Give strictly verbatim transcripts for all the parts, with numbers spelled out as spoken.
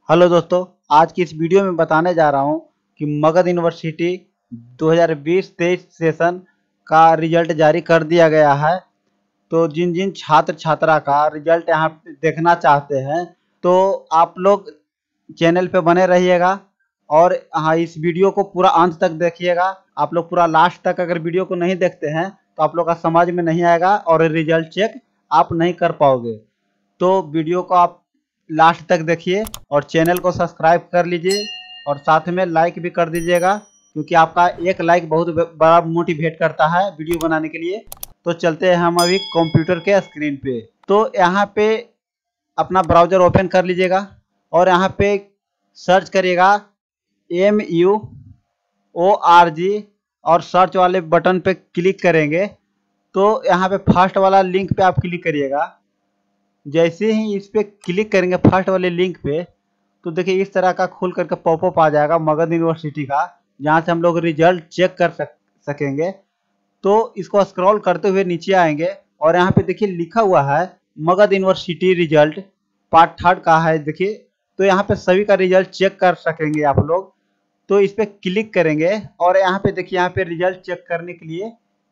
Hello दोस्तों, आज की इस वीडियो में बताने जा रहा हूं कि मगध यूनिवर्सिटी दो हज़ार बीस तेईस सेशन का रिजल्ट जारी कर दिया गया है। तो जिन जिन छात्र छात्रा का रिजल्ट यहां देखना चाहते हैं तो आप लोग चैनल पे बने रहिएगा और हाँ, इस वीडियो को पूरा अंत तक देखिएगा। आप लोग पूरा लास्ट तक अगर वीडियो को नहीं देखते हैं तो आप लोग का समझ में नहीं आएगा और रिजल्ट चेक आप नहीं कर पाओगे। तो वीडियो को आप लास्ट तक देखिए और चैनल को सब्सक्राइब कर लीजिए और साथ में लाइक भी कर दीजिएगा, क्योंकि आपका एक लाइक बहुत बड़ा मोटिवेट करता है वीडियो बनाने के लिए। तो चलते हैं हम अभी कंप्यूटर के स्क्रीन पे। तो यहाँ पे अपना ब्राउजर ओपन कर लीजिएगा और यहाँ पे सर्च करिएगा M U O R G और सर्च वाले बटन पे क्लिक करेंगे तो यहाँ पे फर्स्ट वाला लिंक पे आप क्लिक करिएगा। जैसे ही इस पे क्लिक करेंगे फर्स्ट वाले लिंक पे तो देखिए इस तरह का खुल करके पॉपअप आ जाएगा मगध यूनिवर्सिटी का, जहाँ से हम लोग रिजल्ट चेक कर सक सकेंगे। तो इसको स्क्रॉल करते हुए नीचे आएंगे और यहाँ पे देखिए लिखा हुआ है Magadh university result part third का है। देखिए तो यहाँ पे सभी का रिजल्ट चेक कर सकेंगे आप लोग। तो इस पे क्लिक करेंगे और यहाँ पे देखिए यहाँ पे रिजल्ट चेक करने के लिए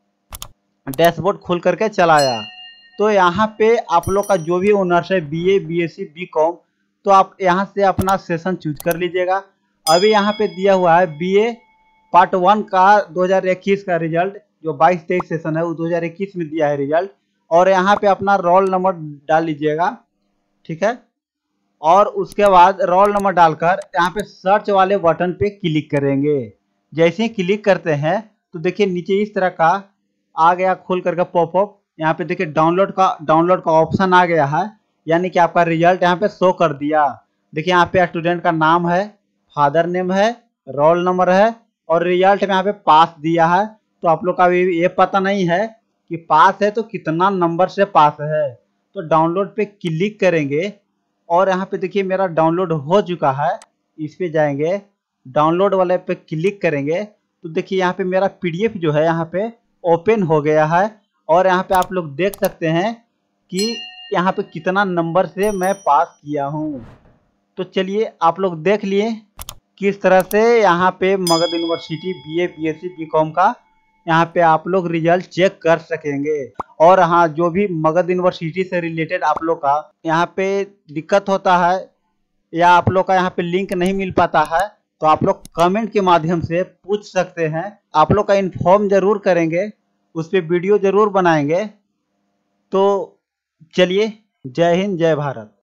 डैशबोर्ड खुल करके चला आया। तो यहाँ पे आप लोग का जो भी ऑनर्स है बीए, बीएससी, बीकॉम, तो आप यहाँ से अपना सेशन चूज कर लीजिएगा। अभी यहाँ पे दिया हुआ है बीए पार्ट वन का दो हज़ार इक्कीस का रिजल्ट, जो बाईस तेईस सेशन है वो दो हज़ार इक्कीस में दिया है रिजल्ट। और यहाँ पे अपना रोल नंबर डाल लीजिएगा, ठीक है। और उसके बाद रोल नंबर डालकर यहाँ पे सर्च वाले बटन पे क्लिक करेंगे। जैसे ही क्लिक करते हैं तो देखिए नीचे इस तरह का आ गया खुल करके पॉपअप। यहाँ पे देखिए डाउनलोड का डाउनलोड का ऑप्शन आ गया है, यानी कि आपका रिजल्ट यहाँ पे शो कर दिया। देखिए यहाँ पे स्टूडेंट का नाम है, फादर नेम है, रोल नंबर है और रिजल्ट में यहाँ पे पास दिया है। तो आप लोग का भी ये पता नहीं है कि पास है तो कितना नंबर से पास है। तो डाउनलोड पे क्लिक करेंगे और यहाँ पे देखिए मेरा डाउनलोड हो चुका है। इस पे जाएंगे, डाउनलोड वाले पे क्लिक करेंगे तो देखिए यहाँ पे मेरा पीडीएफ जो है यहाँ पे ओपन हो गया है। और यहाँ पे आप लोग देख सकते हैं कि यहाँ पे कितना नंबर से मैं पास किया हूँ। तो चलिए आप लोग देख लिए किस तरह से यहाँ पे Magadh university BA, BSc, BCom का यहाँ पे आप लोग रिजल्ट चेक कर सकेंगे। और हाँ, जो भी मगध यूनिवर्सिटी से रिलेटेड आप लोग का यहाँ पे दिक्कत होता है या आप लोग का यहाँ पे लिंक नहीं मिल पाता है तो आप लोग कमेंट के माध्यम से पूछ सकते हैं। आप लोग का इन्फॉर्म जरूर करेंगे, उस पर वीडियो जरूर बनाएंगे। तो चलिए, जय हिंद, जय भारत।